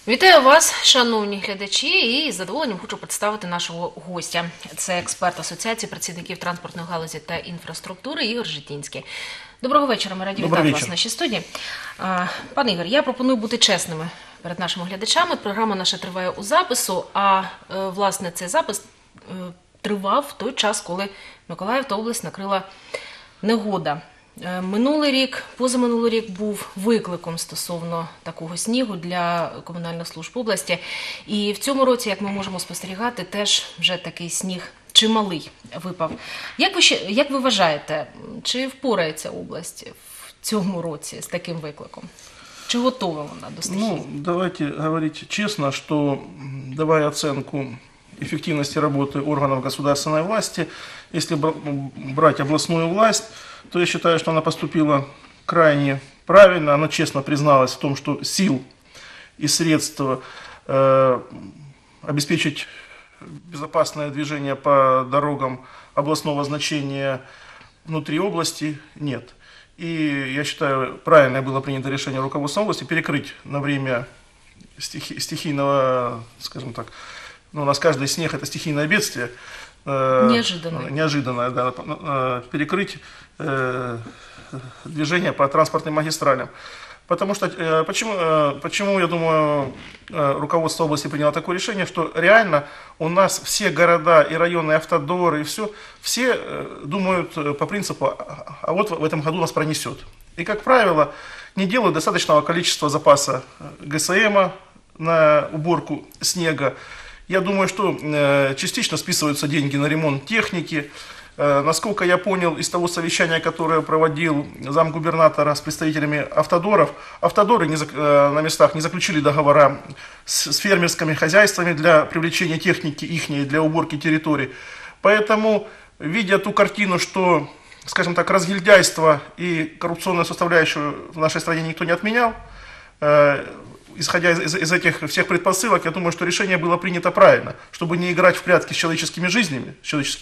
Вітаю вас, шановні глядачі, і з задоволенням хочу представити нашого гостя. Це експерт Асоціації працівників транспортної галузі та інфраструктури Ігор Житінський. Доброго вечора, ми раді вітати вас в нашій студії. Пане Ігор, я пропоную бути чесними перед нашими глядачами. Програма наша триває у запису, а власне цей запис тривав в той час, коли Миколаїв та область накрила негода. Минулий рік, позаминулий рік був викликом стосовно такого снігу для комунальних служб області. І в цьому році, як ми можемо спостерігати, теж вже такий сніг чималий випав. Як ви вважаєте, чи впорається область в цьому році з таким викликом? Чи готова вона до стихії? Ну, давайте говорить честно, что давая оценку эффективности работы органов государственной власти, если брать областную власть, то я считаю, что она поступила крайне правильно, она честно призналась в том, что сил и средств обеспечить безопасное движение по дорогам областного значения внутри области нет. И я считаю, правильное было принято решение руководства области перекрыть на время стихийного, скажем так, у нас каждый снег это стихийное бедствие. Неожиданное, да, перекрыть движение по транспортным магистралям. Потому что, почему, я думаю, руководство области приняло такое решение, что реально у нас все города и районы, и автодоры, и все думают по принципу, а вот в этом году нас пронесет. И, как правило, не делают достаточного количества запаса ГСМа на уборку снега. Я думаю, что частично списываются деньги на ремонт техники. Насколько я понял из того совещания, которое проводил замгубернатора с представителями автодоров, автодоры на местах не заключили договора с фермерскими хозяйствами для привлечения техники ихней для уборки территорий. Поэтому, видя ту картину, что, скажем так, разгильдяйство и коррупционную составляющую в нашей стране никто не отменял, исходя из этих всех предпосылок, я думаю, что решение было принято правильно, чтобы не играть в прятки с человеческими жизнями,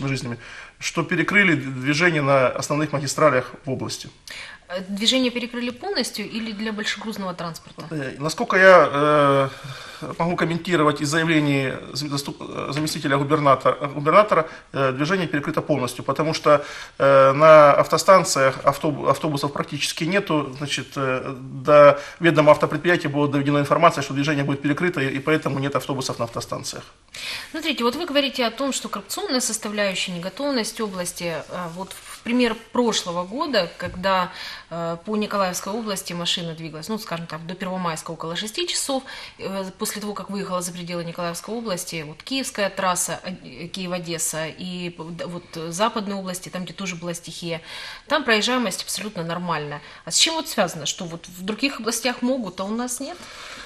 что перекрыли движение на основных магистралях в области. Движение перекрыли полностью или для большегрузного транспорта? Насколько я могу комментировать из заявлений заместителя губернатора, движение перекрыто полностью, потому что на автостанциях автобусов практически нету, значит, до ведома автопредприятия была доведена информация, что движение будет перекрыто, и поэтому нет автобусов на автостанциях. Смотрите, вот вы говорите о том, что коррупционная составляющая, неготовность области, вот в пример прошлого года, когда по Николаевской области машина двигалась, ну, скажем так, до Первомайска около 6 часов, после того, как выехала за пределы Николаевской области, вот Киевская трасса, Киев-Одесса и вот Западной области, там, где тоже была стихия, там проезжаемость абсолютно нормальная. А с чем вот связано, что вот в других областях могут, а у нас нет?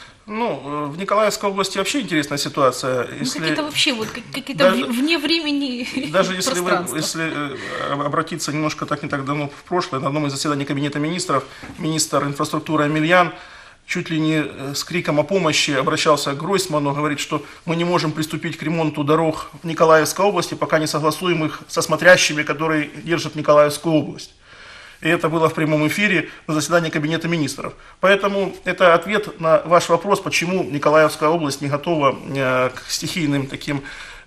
Ну, в Николаевской области вообще интересная ситуация. Если, какие-то вообще, вот какие-то вне времени даже если обратиться немножко не так давно в прошлое, на одном из заседаний Кабинета министров, министр инфраструктуры Амельян чуть ли не с криком о помощи обращался к Гройсману, говорит, что мы не можем приступить к ремонту дорог в Николаевской области, пока не согласуем их со смотрящими, которые держат Николаевскую область. И это было в прямом эфире на заседании Кабинета министров. Поэтому это ответ на ваш вопрос, почему Николаевская область не готова к стихийным таким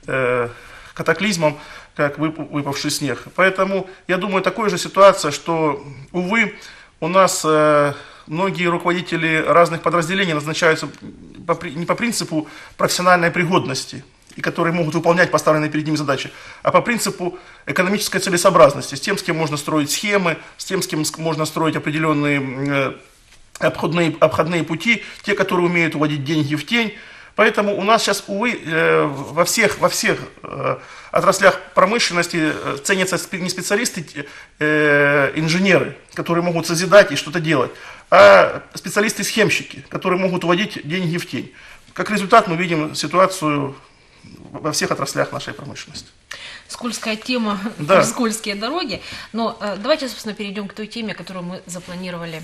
катаклизмам, как выпавший снег. Поэтому, я думаю, такая же ситуация, что, увы, у нас многие руководители разных подразделений назначаются не по принципу профессиональной пригодности, и которые могут выполнять поставленные перед ними задачи, а по принципу экономической целесообразности, с тем, с кем можно строить схемы, с тем, с кем можно строить определенные обходные пути, те, которые умеют уводить деньги в тень. Поэтому у нас сейчас, увы, во всех отраслях промышленности ценятся не специалисты, инженеры, которые могут созидать и что-то делать, а специалисты-схемщики, которые могут уводить деньги в тень. Как результат мы видим ситуацию во всех отраслях нашей промышленности. Скользкая тема, да. Скользкие дороги. Но давайте, собственно, перейдем к той теме, о которой мы запланировали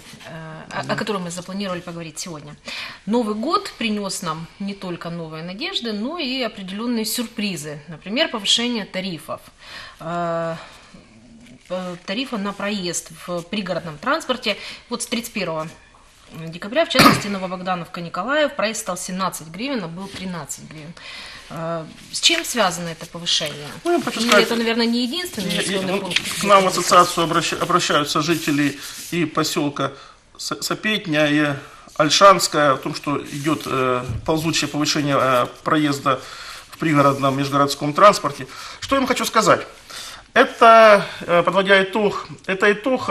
поговорить сегодня. Новый год принес нам не только новые надежды, но и определенные сюрпризы. Например, повышение тарифов. Тарифа на проезд в пригородном транспорте. Вот с 31 декабря, в частности, Новобогдановка-Николаев, проезд стал 17 гривен, а был 13 гривен. С чем связано это повышение? Ну, я хочу сказать, это, наверное, не единственный населенный пункт? К нам в ассоциацию обращаются жители и поселка Сопетня, и Ольшанская, о том, что идет ползучее повышение проезда в пригородном межгородском транспорте. Что я им хочу сказать? Это, подводя итог, это итог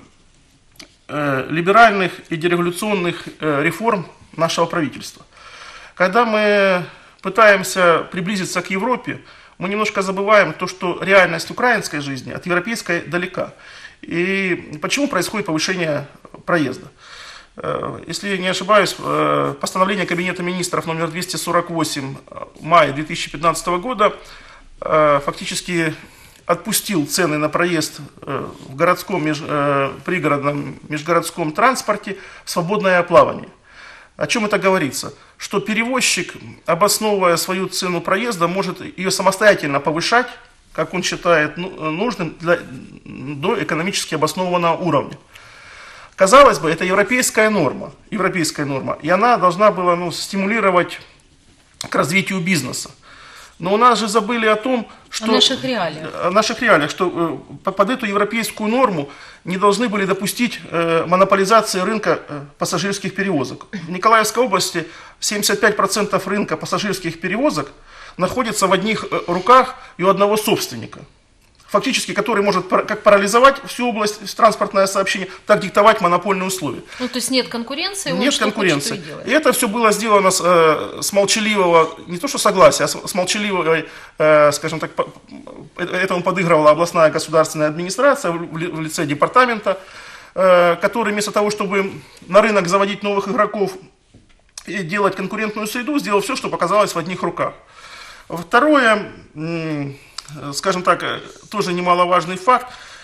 либеральных и дерегуляционных реформ нашего правительства. Когда мы пытаемся приблизиться к Европе, мы немножко забываем то, что реальность украинской жизни от европейской далека. И почему происходит повышение проезда? Если не ошибаюсь, постановление Кабинета министров номер 248 мая 2015 года фактически отпустил цены на проезд в городском, пригородном, межгородском транспорте в свободное плавание. О чем это говорится? Что перевозчик, обосновывая свою цену проезда, может ее самостоятельно повышать, как он считает нужным, до экономически обоснованного уровня. Казалось бы, это европейская норма, и она должна была стимулировать к развитию бизнеса. Но у нас же забыли о том, что... О наших реалиях. Что под эту европейскую норму не должны были допустить монополизации рынка пассажирских перевозок. В Николаевской области 75% рынка пассажирских перевозок находится в одних руках и у одного собственника. Фактически, который может как парализовать всю область транспортное сообщение, так диктовать монопольные условия. Ну, то есть нет конкуренции? Нет конкуренции. И это все было сделано с молчаливого, не то что согласия, а с молчаливой, скажем так, этому подыгрывала областная государственная администрация в лице департамента, который вместо того, чтобы на рынок заводить новых игроков и делать конкурентную среду, сделал все, что показалось в одних руках. Второе, скажем так, тоже немаловажный факт,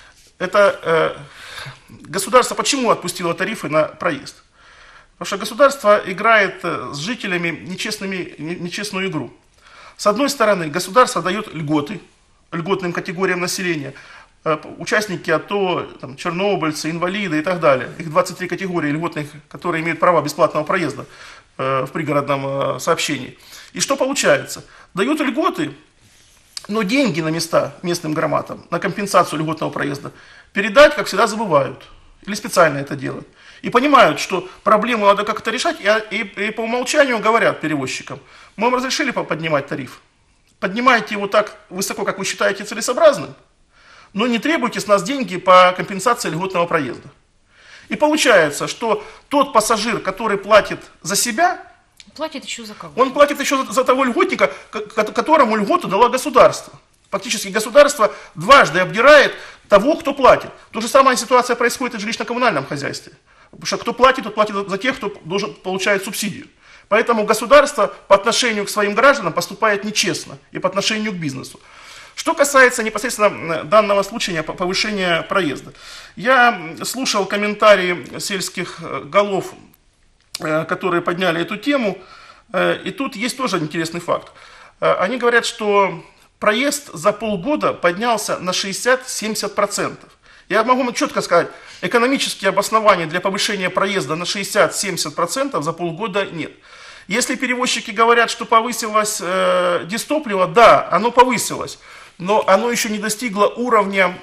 это государство почему отпустило тарифы на проезд? Потому что государство играет с жителями нечестную игру. С одной стороны, государство дает льготы льготным категориям населения, участники АТО, там, чернобыльцы, инвалиды и так далее. Их 23 категории льготных, которые имеют право бесплатного проезда в пригородном сообщении. И что получается? Дают льготы, но деньги на места местным громадам, на компенсацию льготного проезда передать, как всегда, забывают. Или специально это делают. И понимают, что проблему надо как-то решать, и по умолчанию говорят перевозчикам: мы вам разрешили поднимать тариф. Поднимайте его так высоко, как вы считаете целесообразным, но не требуйте с нас деньги по компенсации льготного проезда. И получается, что тот пассажир, который платит за себя, платит еще за кого? Он платит еще за того льготника, которому льготу дало государство. Фактически государство дважды обдирает того, кто платит. То же самая ситуация происходит и в жилищно-коммунальном хозяйстве. Потому что кто платит, тот платит за тех, кто должен получать субсидию. Поэтому государство по отношению к своим гражданам поступает нечестно и по отношению к бизнесу. Что касается непосредственно данного случая повышения проезда. Я слушал комментарии сельских голов, которые подняли эту тему, и тут есть тоже интересный факт. Они говорят, что проезд за полгода поднялся на 60-70%. Я могу четко сказать, экономические обоснования для повышения проезда на 60-70% за полгода нет. Если перевозчики говорят, что повысилось дизтопливо, да, оно повысилось, но оно еще не достигло уровня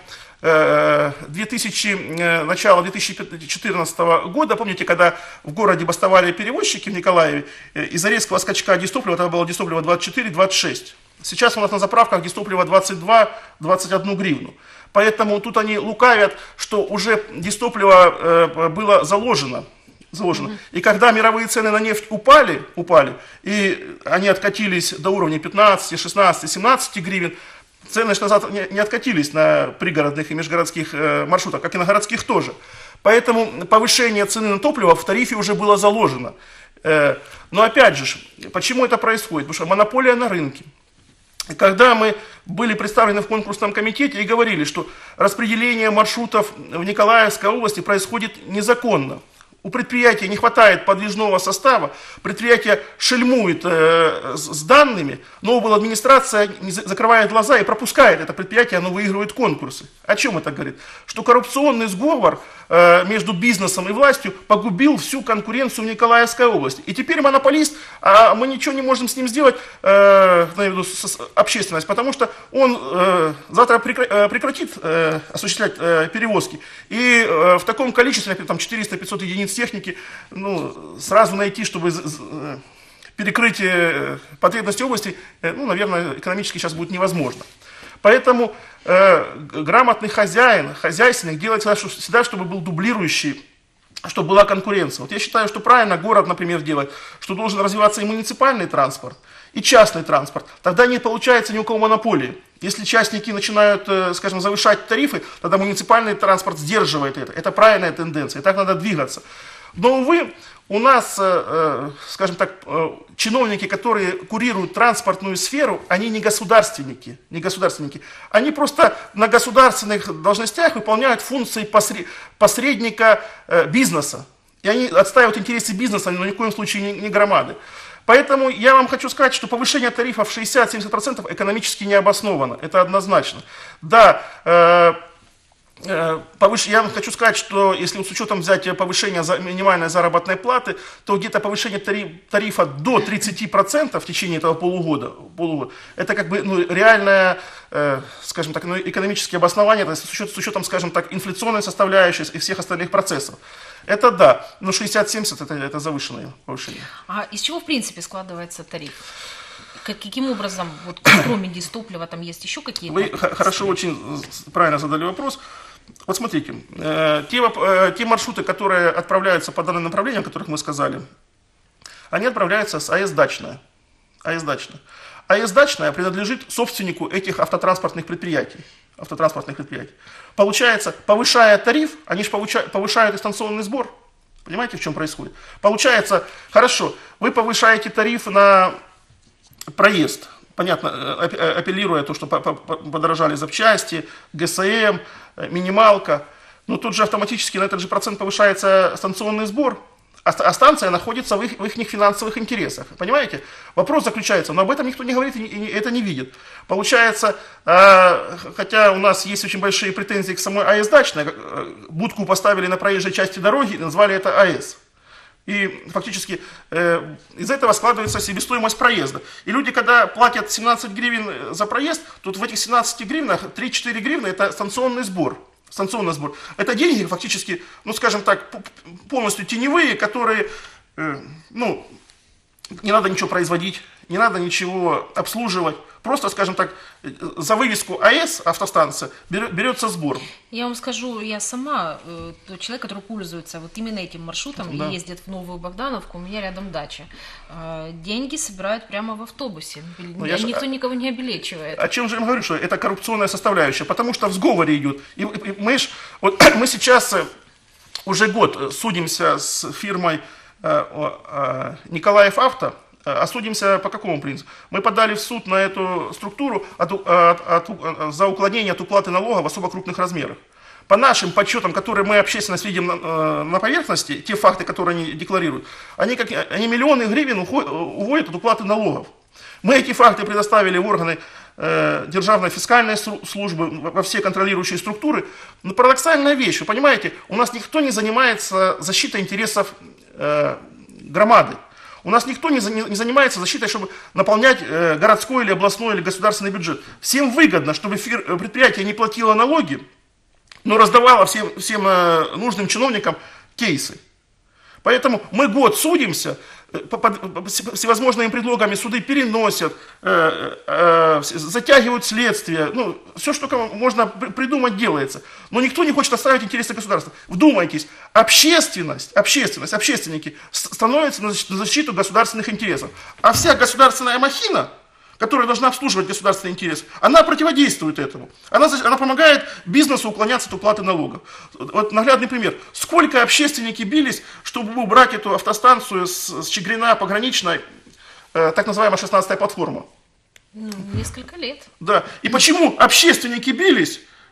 начала 2014 года. Помните, когда в городе бастовали перевозчики в Николаеве, из-за резкого скачка дизтоплива, тогда было дизтопливо 24-26. Сейчас у нас на заправках дизтопливо 22-21 гривну. Поэтому тут они лукавят, что уже дизтопливо было заложено. И когда мировые цены на нефть упали, и они откатились до уровня 15, 16, 17 гривен, цены назад не откатились на пригородных и межгородских маршрутах, как и на городских тоже. Поэтому повышение цены на топливо в тарифе уже было заложено. Но опять же, почему это происходит? Потому что монополия на рынке. Когда мы были представлены в конкурсном комитете и говорили, что распределение маршрутов в Николаевской области происходит незаконно, У предприятия не хватает подвижного состава, предприятие шельмует с данными, но администрация закрывает глаза и пропускает это предприятие, оно выигрывает конкурсы. О чем это говорит? Что коррупционный сговор между бизнесом и властью погубил всю конкуренцию в Николаевской области. И теперь монополист, а мы ничего не можем с ним сделать, общественность, потому что он завтра прекратит осуществлять перевозки. И в таком количестве, там 400-500 единиц техники, сразу найти, чтобы перекрыть потребности области, наверное, экономически сейчас будет невозможно. Поэтому грамотный хозяйственник делает всегда, чтобы был дублирующий, чтобы была конкуренция. Вот я считаю, что правильно город, например, делает, что должен развиваться и муниципальный транспорт, и частный транспорт. Тогда не получается ни у кого монополии. Если частники начинают, скажем, завышать тарифы, тогда муниципальный транспорт сдерживает это. Это правильная тенденция, и так надо двигаться. Но, увы, у нас, скажем так, чиновники, которые курируют транспортную сферу, они не государственники. Они просто на государственных должностях выполняют функции посредника бизнеса. И они отстаивают интересы бизнеса, но ни в коем случае не громады. Поэтому я вам хочу сказать, что повышение тарифов 60-70% экономически не обосновано. Это однозначно. Да, я вам хочу сказать, что если с учетом взять повышение минимальной заработной платы, то где-то повышение тарифа до 30% в течение этого полугода, это как бы реальное, скажем так, экономическое обоснование, то есть с учетом, скажем так, инфляционной составляющей и всех остальных процессов. Это да, но 60-70 это завышенное повышение. А из чего в принципе складывается тариф? Каким образом, вот кроме дистоплива, там есть еще какие-то? Вы хорошо, очень правильно задали вопрос. Вот смотрите, те маршруты, которые отправляются по данным направлениям, о которых мы сказали, они отправляются с АЭС «Дачная». АЭС «Дачная» принадлежит собственнику этих автотранспортных предприятий. Получается, повышая тариф, они же повышают и станционный сбор. Понимаете, в чем происходит? Получается, хорошо, вы повышаете тариф на проезд. Понятно, апеллируя то, что подорожали запчасти, ГСМ, минималка. Но тут же автоматически на этот же процент повышается станционный сбор. А станция находится в их финансовых интересах. Понимаете? Вопрос заключается, но об этом никто не говорит и это не видит. Получается, хотя у нас есть очень большие претензии к самой АЭС «Дачная», будку поставили на проезжей части дороги и назвали это АЭС. И фактически из этого складывается себестоимость проезда. И люди, когда платят 17 гривен за проезд, тут в этих 17 гривнах 3-4 гривны это станционный сбор. Это деньги фактически, скажем так, полностью теневые, которые, не надо ничего производить, не надо ничего обслуживать. Просто, скажем так, за вывеску АЭС, автостанция, берется сбор. Я вам скажу, я сама тот человек, который пользуется вот именно этим маршрутом, да. И ездит в Новую Богдановку, у меня рядом дача. Деньги собирают прямо в автобусе. Никто никого не обелечивает. О чем же я вам говорю, что это коррупционная составляющая? Потому что в сговоре идет. Мы сейчас уже год судимся с фирмой Николаев Авто. А судимся по какому принципу? Мы подали в суд на эту структуру за уклонение от уплаты налога в особо крупных размерах. По нашим подсчетам, которые мы общественность видим на поверхности, те факты, которые они декларируют, они миллионы гривен уводят от уплаты налогов. Мы эти факты предоставили в органы Державной фискальной службы, во все контролирующие структуры. Но парадоксальная вещь, вы понимаете, у нас никто не занимается защитой интересов громады. У нас никто не занимается защитой, чтобы наполнять городской или областной или государственный бюджет. Всем выгодно, чтобы предприятие не платило налоги, но раздавало всем нужным чиновникам кейсы. Поэтому мы год судимся, под всевозможными предлогами суды переносят, затягивают следствие. Все, что можно придумать, делается. Но никто не хочет оставить интересы государства. Вдумайтесь, общественники становятся на защиту государственных интересов. А вся государственная махина, которая должна обслуживать государственные интересы, она противодействует этому. Она помогает бизнесу уклоняться от уплаты налогов. Вот наглядный пример. Сколько общественники бились, чтобы убрать эту автостанцию с Чигирина пограничной, так называемая 16-я платформа? Несколько лет. Да. И почему общественники бились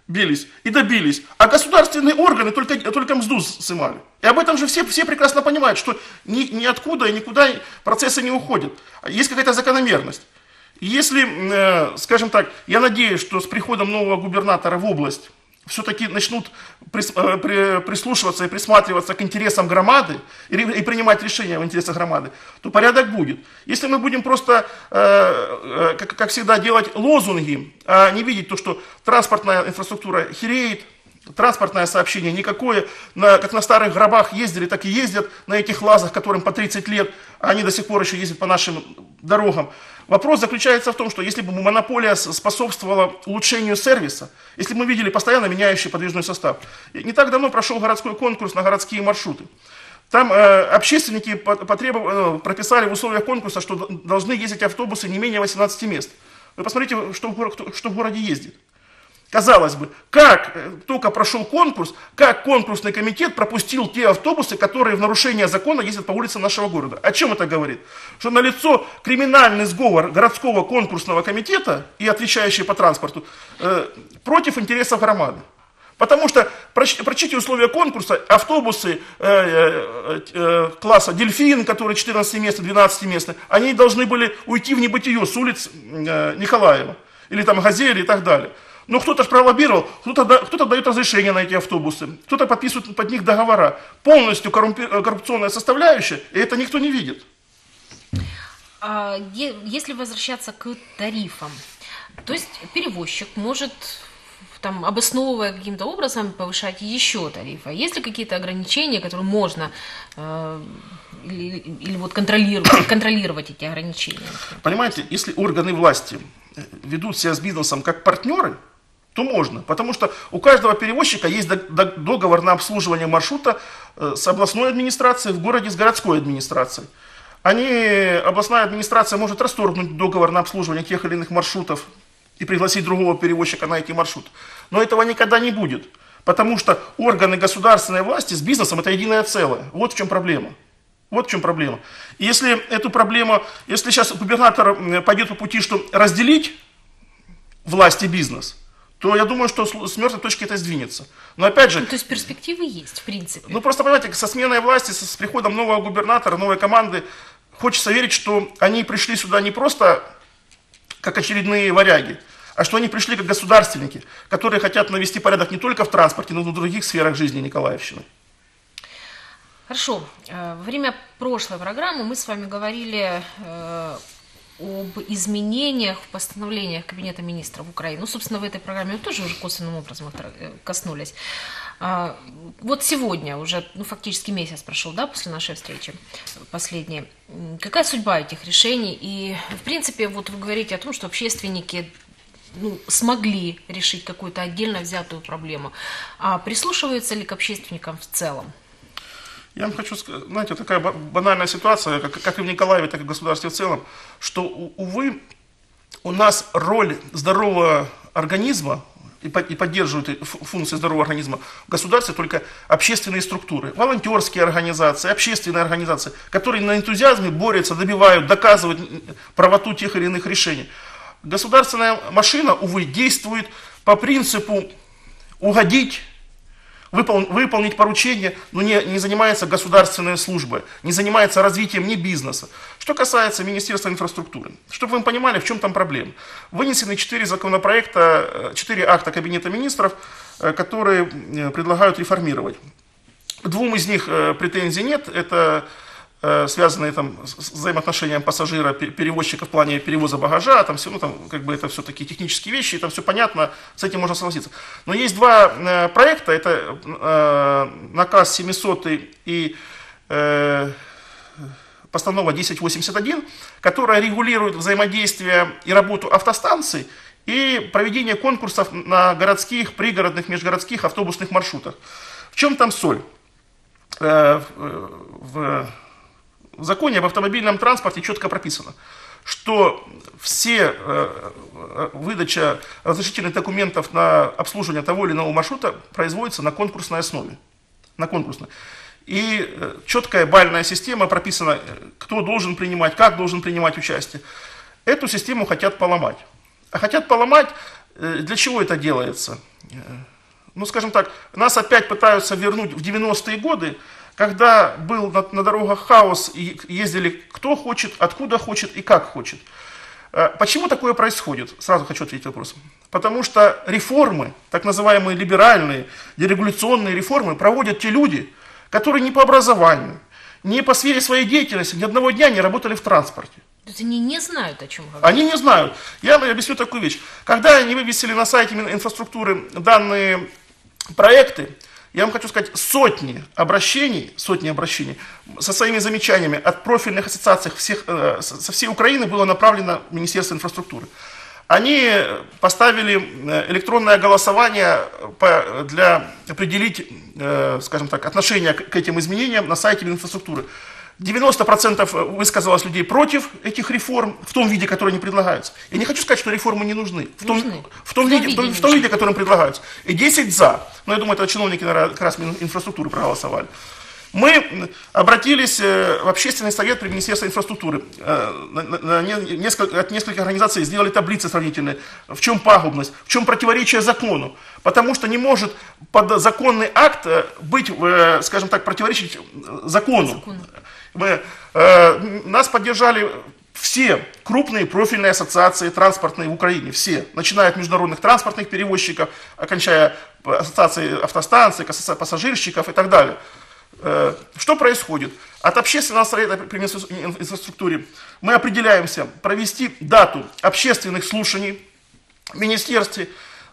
бились и добились, а государственные органы только мзду снимали. И об этом же все прекрасно понимают, что ниоткуда и никуда процессы не уходят. Есть какая-то закономерность. И если, скажем так, я надеюсь, что с приходом нового губернатора в область все-таки начнут прислушиваться и присматриваться к интересам громады и принимать решения в интересах громады, то порядок будет. Если мы будем просто, как всегда, делать лозунги, а не видеть то, что транспортная инфраструктура хереет, транспортное сообщение никакое, как на старых гробах ездили, так и ездят на этих лазах, которым по 30 лет, а они до сих пор еще ездят по нашим дорогам. Вопрос заключается в том, что если бы монополия способствовала улучшению сервиса, если бы мы видели постоянно меняющий подвижной состав. Не так давно прошел городской конкурс на городские маршруты. Там общественники прописали в условиях конкурса, что должны ездить автобусы не менее 18 мест. Вы посмотрите, что в городе ездит. Казалось бы, как только прошел конкурс, как конкурсный комитет пропустил те автобусы, которые в нарушение закона ездят по улицам нашего города. О чем это говорит? Что налицо криминальный сговор городского конкурсного комитета и отвечающий по транспорту против интересов громады. Потому что, прочтите условия конкурса, автобусы класса «Дельфин», которые 14 мест, 12 мест, они должны были уйти в небытие с улиц Николаева, или там Газели и так далее. Но кто-то же пролоббировал, кто-то дает разрешение на эти автобусы, кто-то подписывает под них договора. Полностью коррупционная составляющая, и это никто не видит. Если возвращаться к тарифам, то есть перевозчик может, там, обосновывая каким-то образом, повышать еще тарифы. Есть ли какие-то ограничения, которые можно или вот контролировать эти ограничения? Понимаете, если органы власти ведут себя с бизнесом как партнеры, то можно. Потому что у каждого перевозчика есть договор на обслуживание маршрута с областной администрацией, в городе с городской администрацией. Областная администрация может расторгнуть договор на обслуживание тех или иных маршрутов и пригласить другого перевозчика на эти маршруты. Но этого никогда не будет. Потому что органы государственной власти с бизнесом это единое целое. Вот в чем проблема. Вот в чем проблема. И если сейчас губернатор пойдет по пути, что разделить власть и бизнес, то я думаю, что с мертвой точки это сдвинется. Но опять же... то есть перспективы есть, в принципе. Просто понимаете, со сменой власти, с приходом нового губернатора, новой команды, хочется верить, что они пришли сюда не просто как очередные варяги, а что они пришли как государственники, которые хотят навести порядок не только в транспорте, но и в других сферах жизни Николаевщины. Хорошо. Во время прошлой программы мы с вами говорили об изменениях в постановлениях Кабинета министров Украины. Собственно, в этой программе мы тоже уже косвенным образом коснулись. Вот сегодня уже, фактически месяц прошел, да, после нашей встречи последней. Какая судьба этих решений? И, в принципе, вот вы говорите о том, что общественники смогли решить какую-то отдельно взятую проблему. А прислушиваются ли к общественникам в целом? Я вам хочу сказать, знаете, такая банальная ситуация, как и в Николаеве, так и в государстве в целом, что, увы, у нас роль здорового организма и поддерживают функции здорового организма в государстве только общественные структуры, волонтерские организации, общественные организации, которые на энтузиазме борются, добивают, доказывают правоту тех или иных решений. Государственная машина, увы, действует по принципу угодить, выполнить поручение, но не занимается государственной службой, не занимается развитием ни бизнеса. Что касается Министерства инфраструктуры, чтобы вы понимали, в чем там проблема. Вынесены 4 законопроекта, 4 акта Кабинета министров, которые предлагают реформировать. К 2 из них претензий нет, это связанные с взаимоотношением пассажира, перевозчика в плане перевоза багажа, это все такие технические вещи, это все понятно, с этим можно согласиться. Но есть 2 проекта, это наказ 700 и постанова 1081, которая регулирует взаимодействие и работу автостанций и проведение конкурсов на городских, пригородных, межгородских автобусных маршрутах. В чем там соль? В законе об автомобильном транспорте четко прописано, что выдача разрешительных документов на обслуживание того или иного маршрута производится на конкурсной основе. И четкая бальная система прописана, кто должен принимать, как должен принимать участие. Эту систему хотят поломать. А хотят поломать Для чего это делается? Ну, скажем так, нас опять пытаются вернуть в 90-е годы, когда был на дорогах хаос, и ездили кто хочет, откуда хочет и как хочет. Почему такое происходит? Сразу хочу ответить вопрос. Потому что реформы, так называемые либеральные, дерегуляционные реформы, проводят те люди, которые не по образованию, не по сфере своей деятельности, ни одного дня не работали в транспорте. То есть они не знают, о чем говорят. Они не знают. Я объясню такую вещь. Когда они вывесили на сайте инфраструктуры данные проекты, я вам хочу сказать, сотни обращений со своими замечаниями от профильных ассоциаций со всей Украины было направлено в Министерство инфраструктуры. Они поставили электронное голосование для определить, скажем так, отношение к этим изменениям на сайте Мининфраструктуры. 90% высказалось людей против этих реформ в том виде, который они предлагаются. Я не хочу сказать, что реформы не нужны. В том виде, которым предлагаются. И 10 за. Но я думаю, это чиновники, наверное, как раз инфраструктуры проголосовали. Мы обратились в общественный совет при Министерстве инфраструктуры. От нескольких организаций сделали таблицы сравнительные. В чем пагубность, в чем противоречие закону. Потому что не может подзаконный акт быть, скажем так, противоречить закону. Нас поддержали все крупные профильные ассоциации транспортные в Украине, все, начиная от международных транспортных перевозчиков, окончая ассоциацией автостанций, пассажирщиков и так далее. Что происходит? От общественного совета при инфраструктуре мы определяемся провести дату общественных слушаний в министерстве.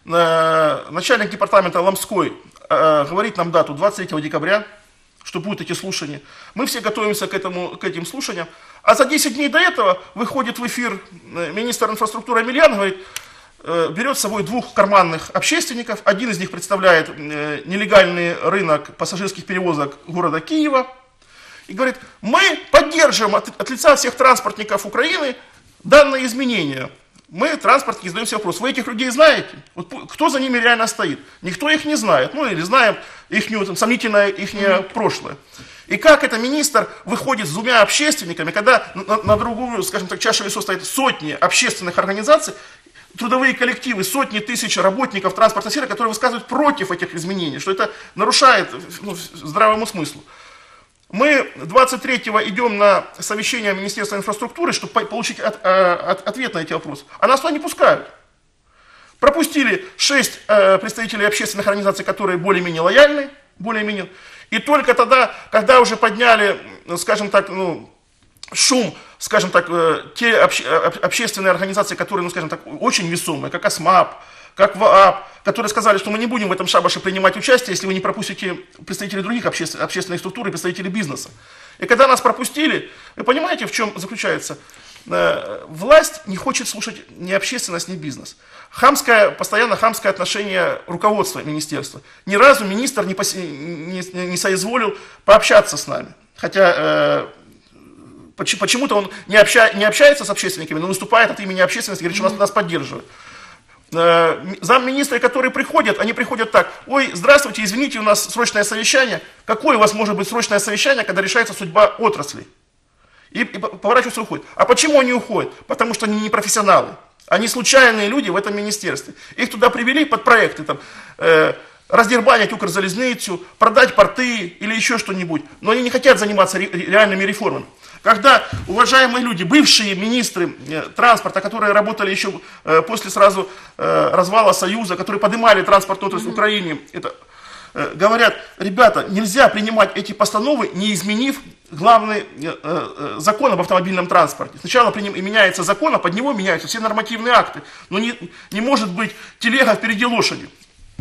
Начальник департамента Ломской говорит нам дату 23 декабря, что будут эти слушания. Мы все готовимся к этим слушаниям. А за 10 дней до этого выходит в эфир министр инфраструктуры Емельян, говорит, берет с собой двух карманных общественников. Один из них представляет нелегальный рынок пассажирских перевозок города Киева. И говорит, мы поддерживаем от лица всех транспортников Украины данные изменения. Мы, транспортники, задаем себе вопрос, вы этих людей знаете? Вот кто за ними реально стоит? Никто их не знает. Ну или знаем сомнительное их прошлое. И как это министр выходит с двумя общественниками, когда на другую, скажем так, чашу весов стоят сотни общественных организаций, трудовые коллективы, сотни тысяч работников транспортной сферы, которые высказывают против этих изменений, что это нарушает здравому смыслу. Мы 23-го идем на совещание Министерства инфраструктуры, чтобы получить ответ на эти вопросы. А нас туда не пускают. Пропустили 6 представителей общественных организаций, которые более-менее лояльны, более-менее. И только тогда, когда уже подняли, скажем так, шум, скажем так, те общественные организации, которые, скажем так, очень весомые, как АСМАП, как ВААП, которые сказали, что мы не будем в этом шабаше принимать участие, если вы не пропустите представителей других общественных структур и представителей бизнеса. И когда нас пропустили, вы понимаете, в чем заключается? Власть не хочет слушать ни общественность, ни бизнес. Постоянно хамское отношение руководства министерства. Ни разу министр не соизволил пообщаться с нами. Хотя почему-то он не общается с общественниками, но выступает от имени общественности и говорит, что нас поддерживает. Замминистры, которые приходят, они приходят так: ой, здравствуйте, извините, у нас срочное совещание. Какое у вас может быть срочное совещание, когда решается судьба отрасли? И поворачиваются и уходят. А почему они уходят? Потому что они не профессионалы. Они случайные люди в этом министерстве. Их туда привели под проекты, раздербанить Укрзалізницю, продать порты или еще что-нибудь. Но они не хотят заниматься реальными реформами. Когда уважаемые люди, бывшие министры транспорта, которые работали еще после сразу развала Союза, которые поднимали транспортную отрасль в Украине, говорят, ребята, нельзя принимать эти постановы, не изменив главный закон об автомобильном транспорте. Сначала меняется закон, а под него меняются все нормативные акты. Но не может быть телега впереди лошади.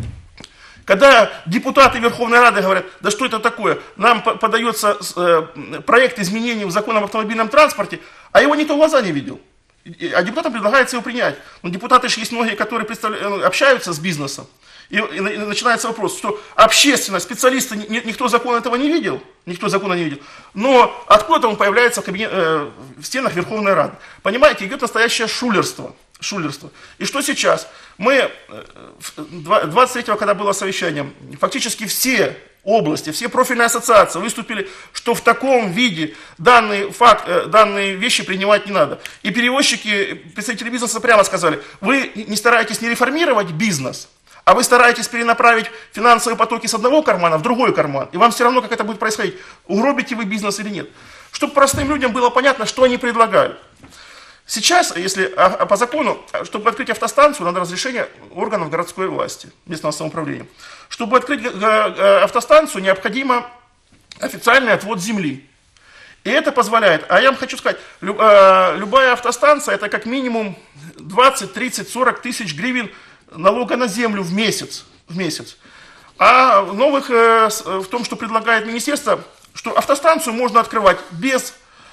Когда депутаты Верховной Рады говорят, да что это такое, нам подается проект изменений в закон об автомобильном транспорте, а его никто в глаза не видел. А депутатам предлагается его принять. Но депутаты же есть многие, которые общаются с бизнесом. И начинается вопрос, что общественность, специалисты, никто закона этого не видел. Никто закона не видел. Но откуда-то он появляется в стенах Верховной Рады. Понимаете, идет настоящее шулерство. шулерство. И что сейчас? Мы 23-го, когда было совещание, фактически все области, все профильные ассоциации выступили, что в таком виде данные вещи принимать не надо. И перевозчики, представители бизнеса прямо сказали, вы не стараетесь не реформировать бизнес, а вы стараетесь перенаправить финансовые потоки с одного кармана в другой карман. И вам все равно, как это будет происходить, угробите вы бизнес или нет. Чтобы простым людям было понятно, что они предлагают. Сейчас, если по закону, чтобы открыть автостанцию, надо разрешение органов городской власти, местного самоуправления. Чтобы открыть автостанцию, необходимо официальный отвод земли. И это позволяет, а я вам хочу сказать, любая автостанция, это как минимум 20, 30, 40 тысяч гривен налога на землю в месяц. А новых в том, что предлагает министерство, что автостанцию можно открывать без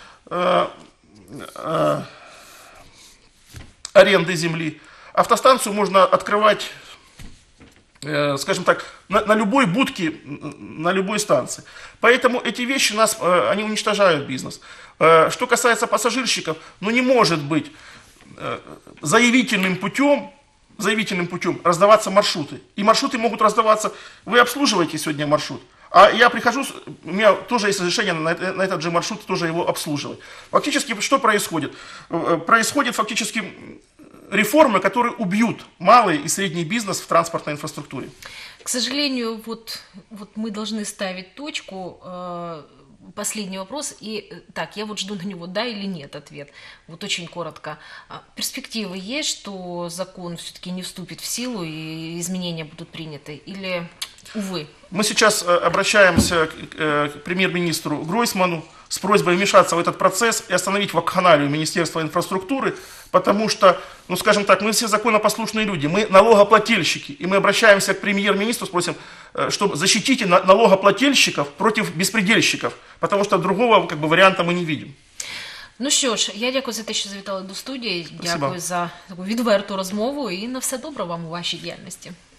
аренды земли. Автостанцию можно открывать, скажем так, на любой будке, на любой станции. Поэтому эти вещи они уничтожают бизнес. Что касается пассажирщиков, не может быть заявительным путем раздаваться маршруты. И маршруты могут раздаваться, вы обслуживаете сегодня маршрут, а я прихожу, у меня тоже есть разрешение на этот же маршрут тоже его обслуживать. Фактически что происходит? Происходит фактически реформы, которые убьют малый и средний бизнес в транспортной инфраструктуре. К сожалению, вот мы должны ставить точку. Последний вопрос. И так, я жду на него да или нет ответ. Очень коротко. Перспективы есть, что закон все-таки не вступит в силу и изменения будут приняты? Или, увы? Мы сейчас обращаемся к премьер-министру Гройсману с просьбой вмешаться в этот процесс и остановить вакханалию Министерства инфраструктуры, потому что, скажем так, мы все законопослушные люди, мы налогоплательщики, и мы обращаемся к премьер-министру, спросим, чтобы защитите налогоплательщиков против беспредельщиков, потому что другого варіанта ми не видим. Ну що ж, я дякую за те, що завітали до студії, Спасибо. дякую за таку відверту розмову і на все добре вам у вашій діяльності.